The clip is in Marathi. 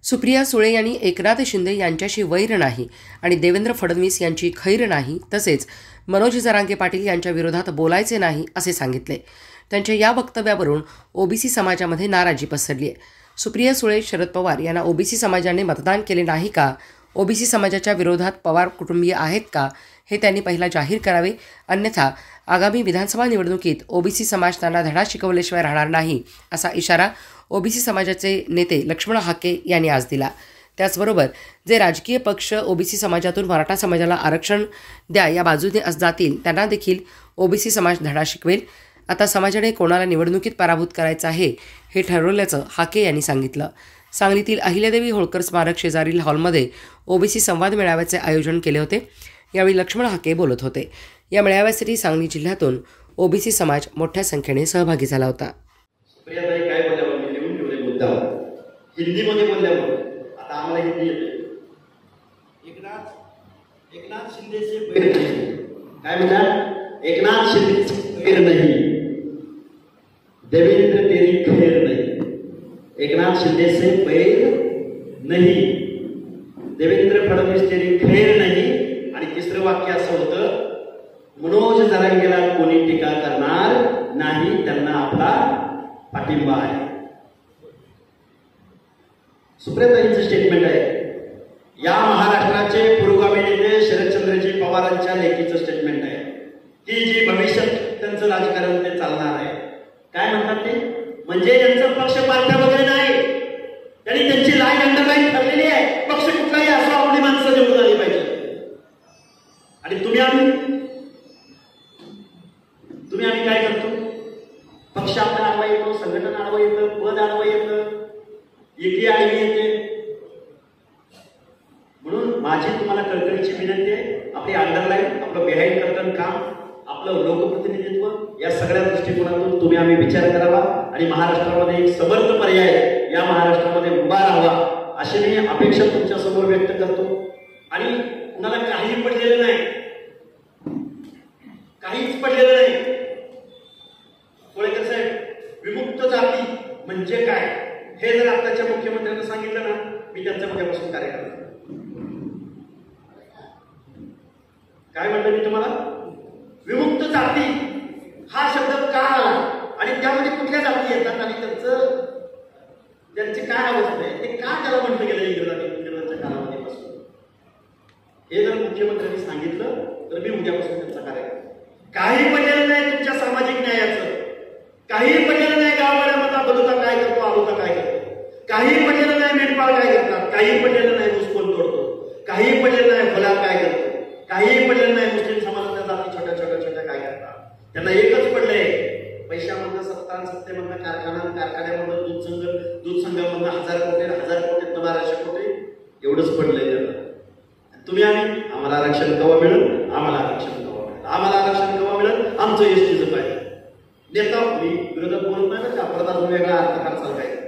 सुप्रिया सुळे यांनी एकनाथ शिंदे यांच्याशी वैर नाही आणि देवेंद्र फडणवीस यांची खैर नाही, तसेच मनोज जरांगे पाटील यांच्या विरोधात बोलायचे नाही असे सांगितले। त्यांच्या या वक्तव्यावरून ओबीसी समाजामध्ये नाराजी पसरली आहे। सुप्रिया सुळे, शरद पवार यांना ओबीसी समाजाने मतदान केले नाही का? ओबीसी समाजाच्या विरोधात पवार कुटुंबीय आहेत का? हे त्यांनी पहिला जाहीर करावे, अन्यथा आगामी विधानसभा निवडणुकीत ओबीसी समाज त्यांना धडा शिकवल्याशिवाय राहणार नाही, असा इशारा ओबीसी समाजाचे नेते लक्ष्मण हाके यांनी आज दिला। त्याचबरोबर जे राजकीय पक्ष ओबीसी समाजातून मराठा समाजाला आरक्षण द्या या बाजूने जातील त्यांना देखील ओबीसी समाज धडा शिकवेल। आता समाजाने कोणाला निवडणुकीत पराभूत करायचं आहे हे ठरवल्याचं हाके यांनी सांगितलं। सांगलीतील अहिल्यादेवी होळकर स्मारक शेजारील हॉलमध्ये ओबीसी संवाद मेळाव्याचे आयोजन केले होते। यावेळी लक्ष्मण हाके बोलत होते। या मेळाव्यासाठी सांगली जिल्ह्यातून ओबीसी समाज मोठ्या संख्येने सहभागी झाला होता। सुप्रियाताई काय बोलल्या मी लिहून ठेवले मुद्दा हिंदीमध्ये बोलल्यावर आता आम्हाला हिंदी येते। एकनाथ शिंदे से बैर नहीं, काय म्हणतात? एकनाथ शिंदे से बैर नहीं, देवेंद्र तेरी खैर नहीं। एकनाथ शिंदे से बैर नहीं, देवेंद्र फडणवीस तेरी खैर नहीं। आणि तिसरं वाक्य असं होतं, मनोज जरांगेला कोणी टीका करणार नाही, त्यांना आपला पाठिंबा आहे। सुप्रियाताईंचं स्टेटमेंट आहे। या महाराष्ट्राचे पुरोगामी नेते शरदचंद्रजी पवारांच्या लेखीचं स्टेटमेंट आहे की जी भविष्यात त्यांचं राजकारण ते चालणार आहे। काय म्हणतात ते? म्हणजे त्यांचं पक्ष पार्ट्या वगैरे नाही, त्यांनी त्यांची लाईन अंडरलाईन ठरलेली आहे। पक्ष कुठलाही असो, आपली माणसं निवडून आली पाहिजे। आणि तुम्ही आम्ही काय करतो? पक्ष आपला आडवा येतो, संघटन आडवा येतं, पद आडवा येतं, एकी आडवी येते। म्हणून माझी तुम्हाला कळकळीची विनंती आहे, आपली अंडरलाईन, आपलं बिहाइंड कर्तन काम, आपलं लोकप्रतिनिधित्व या सगळ्या दृष्टिकोनातून तुम्ही आम्ही विचार करावा आणि महाराष्ट्रामध्ये एक समर्थ पर्याय या महाराष्ट्रामध्ये उभा राहावा अशी मी अपेक्षा तुमच्या समोर व्यक्त करतो। आणि कुणाला काही पडलेलं नाही, काहीच पडलेलं नाही। कोळेकर साहेब, विमुक्त जाती म्हणजे काय हे जर आताच्या मुख्यमंत्र्यांना सांगितलं ना, मी त्यांच्या मध्यापासून कार्य करतो। काय म्हणतो मी तुम्हाला? विमुक्त जाती हा शब्द का आला आणि त्यामध्ये कुठल्या जाती येतात आणि त्यांची काय अवस्था आहे, ते का त्याला म्हटलं गेलं इंग्रजांच्या कालावधीपासून, हे जर मुख्यमंत्र्यांनी सांगितलं तर मी उद्यापासून त्यांचा कार्य करतो। काही पडलेलं नाही तुमच्या सामाजिक न्यायाचं, काही पडलेलं नाही गावगाड्यामधला बलुता काय करतो, आलुता काय करतो, काही पडलेलं नाही मेंढपाळ काय करतात, काही पडलेलं नाही ऊसकोन तोडतो, काही पडलेलं नाही फुला काय करतो, काही पडलेलं नाही मुस्लिम समाजाच्या जाती छोट्या काय करतात। त्यांना एकच पडलंय, पैशामधलं सत्ता, सत्तेमधलं कारखान्यामधलं दूध संघामधलं 1000 कोटी 1200 कोटी एवढंच पडलंय त्यांना। तुम्ही आम्हाला आरक्षण केव्हा मिळेल, आम्हाला आरक्षण केव्हा मिळेल, आम्हाला आरक्षण केव्हा मिळेल, आमचं एसटीचं पाहिजे। नेता मी विरोधात बोलत नाही ना, परत अजून वेगळा अर्थ करचाल काय